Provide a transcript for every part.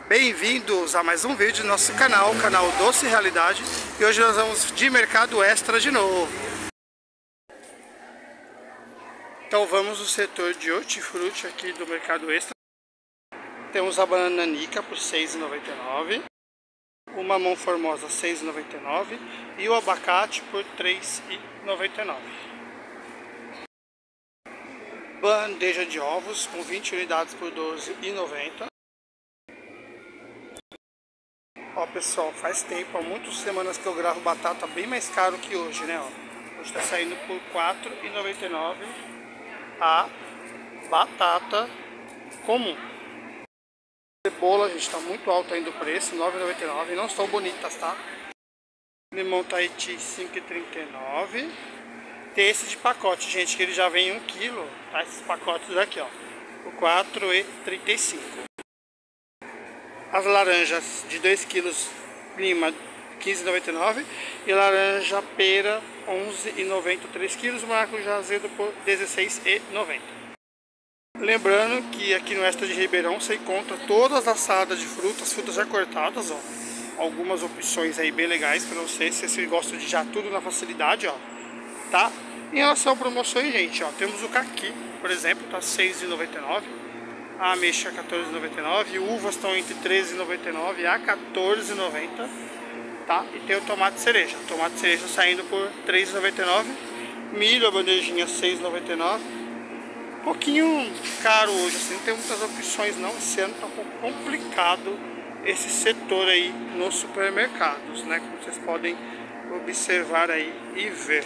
Bem-vindos a mais um vídeo do nosso canal, o canal Doce Realidade. E hoje nós vamos de mercado extra de novo. Então vamos no setor de hortifruti aqui do mercado extra. Temos a banana nanica por R$ 6,99, o mamão formosa R$ 6,99 e o abacate por R$ 3,99. Bandeja de ovos com 20 unidades por R$ 12,90. Ó pessoal, faz tempo, há muitas semanas que eu gravo batata bem mais caro que hoje, né? Ó. Hoje tá saindo por R$ 4,99 a batata comum. Cebola, gente, tá muito alto ainda o preço, R$ 9,99, não estão bonitas, tá? Limão Tahiti R$ 5,39. Tem esse de pacote, gente, que ele já vem 1 kg, tá? Esses pacotes daqui, ó, por R$ 4,35. As laranjas de 2 kg Lima R$ 15,99 e laranja pera R$ 11,90 3 kg, maracujá azedo por R$ 16,90. Lembrando que aqui no Extra de Ribeirão você encontra todas as saladas de frutas, frutas já cortadas, ó. Algumas opções aí bem legais para você, se você gosta de já tudo na facilidade, ó, tá? Em relação a promoções, gente, ó, temos o caqui, por exemplo, tá R$ 6,99. A ameixa R$ 14,99, uvas estão entre R$ 13,99 a R$ 14,90, tá? E tem o tomate cereja saindo por R$ 3,99, milho, a bandejinha R$ 6,99. Um pouquinho caro hoje, assim, não tem muitas opções não, esse ano tá um pouco complicado esse setor aí nos supermercados, né? Como vocês podem observar aí e ver.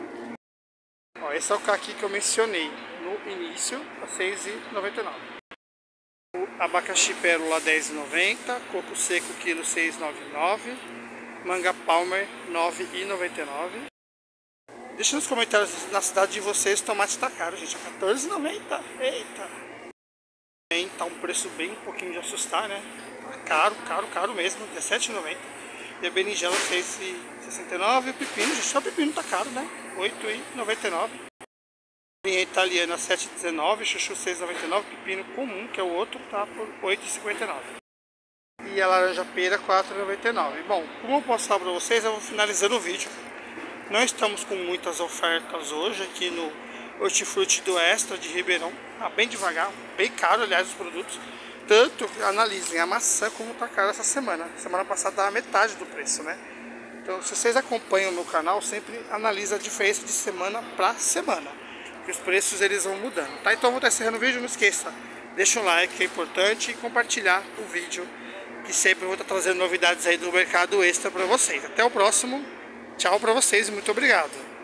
Ó, esse é o caqui que eu mencionei no início, a R$ 6,99. Abacaxi pérola R$ 10,90, coco seco quilo R$ 6,99, manga palmer R$ 9,99. Deixa nos comentários na cidade de vocês, o tomate está caro, gente, é R$ 14,90. Eita! Tá um preço bem um pouquinho de assustar, né? Tá caro mesmo, R$ 17,90. E a berinjela R$ 6,69 e o pepino, gente, só o pepino tá caro, né? R$ 8,99. Linha italiana R$ 7,19, chuchu R$ 6,99, pepino comum, que é o outro, tá por R$ 8,59. E a laranja pera R$ 4,99. Bom, como eu posso falar para vocês, eu vou finalizando o vídeo. Não estamos com muitas ofertas hoje aqui no Hortifruti do Extra de Ribeirão. Tá bem devagar, bem caro, aliás, os produtos. Tanto, analisem, a maçã como tá caro essa semana. Semana passada dava metade do preço, né? Então, se vocês acompanham o meu canal, sempre analisa a diferença de semana para semana. Os preços eles vão mudando, tá? Então eu vou estar encerrando o vídeo, não esqueça, deixa um like que é importante e compartilhar o vídeo, que sempre eu vou estar trazendo novidades aí do mercado extra para vocês. Até o próximo, tchau para vocês e muito obrigado.